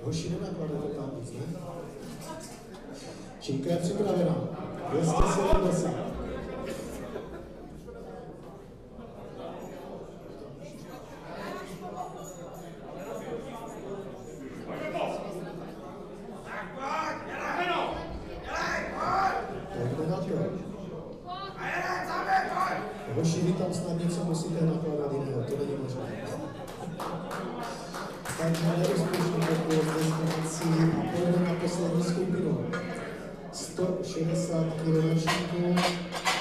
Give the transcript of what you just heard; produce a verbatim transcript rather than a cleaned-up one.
Hoši, nenakladete tam víc, ne? Činka je připravena. dvě stě sedmdesát. Hoši, vy tam snad něco musíte nakládat jiného, to není možné. Takže neúspěšný pokus destinací a pojďme na poslední skupinu. sto šedesát kilogramů.